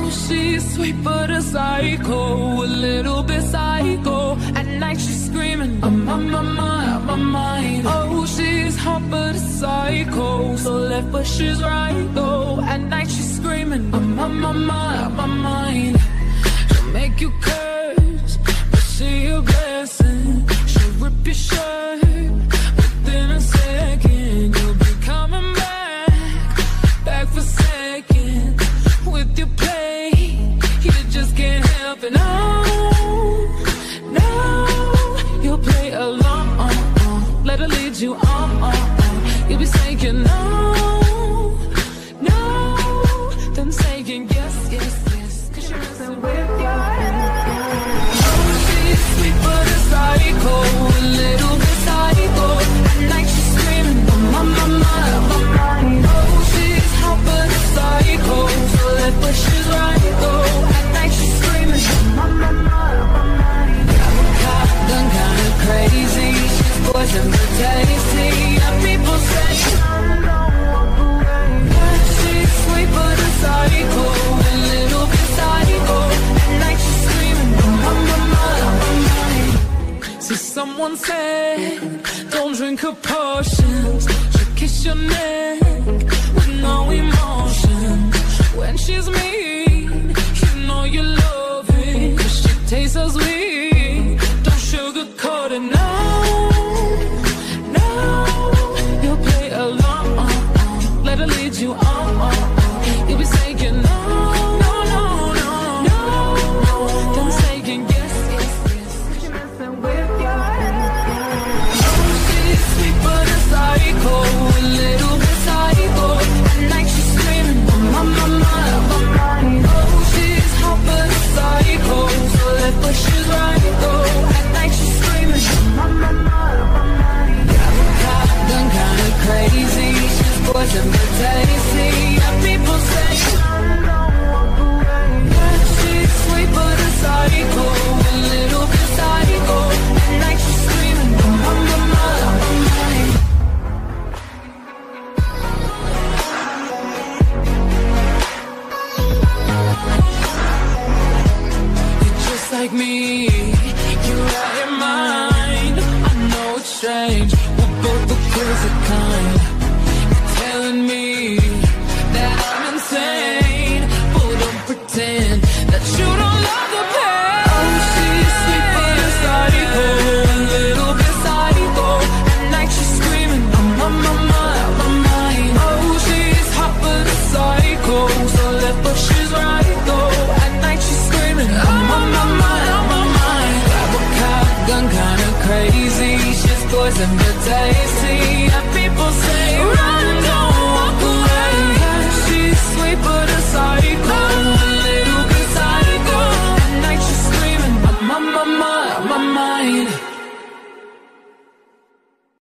She's sweet but a psycho, a little bit psycho. At night she's screaming, I'm on my mind, on my mind. Oh, she's hot but a psycho, so left but she's right though. At night she's screaming, I'm on my mind, on my mind. She'll make you curse, but she a blessing. She'll rip your shirt within a second. You'll be coming back for seconds with your play. You just can't help it, no, no. You'll play along, let her lead you on. You'll be saying no, no, then saying yes, yes, yes, 'cause you're messing with your head. Oh, she's sweet but a psycho, a little bit psycho. At night she's screaming, I'm on my mind, on my mind. Oh, she's hot but a psycho, so left but she's right though. At night she's screaming, I'm on my mind, on my mind. Got a cop, done kinda crazy. She's poison but tasty. And people say, don't walk away. She's sweet but a psycho, a little bit psycho. At night she's screaming, I'm on my mind, on my mind. See, someone said, don't drink her potions. She'll kiss your neck with no emotion. When she's mean, you know you love it, 'cause she tastes so sweet. Don't sugarcoat it, no, no. You'll play along, let her lead you on. You'll be saying no, no, no, no, no, no. Then saying yes, yes, yes, 'cause you're messing with your head. Oh, she's sweet but a psycho, a little bit psycho. At night she's screaming, I'm on my mind, on my mind. Oh, she's hot but a psycho, so left but she's right though. At night she's screaming, I'm on my mind, on my mind. Got a cop, done kinda crazy. She's poison but tasty. And people say, don't walk away. She's sweet but a psycho, a little bit psycho. At night she's screaming, I'm on my mind, on my mind. You're just like me, you're out your mind. I know it's strange, we're both the crazy kind. You're telling me that I'm insane, but don't pretend that you don't love the pain. Oh, she's sweet but a psycho, a little bit psycho. At night she's screaming, I'm on my mind, on my mind. Oh, she's hot but a psycho, so left but she's right though. At night she's screaming, I'm on my mind, on my mind. Grab a cop, gun kinda crazy. She's poison but tasty.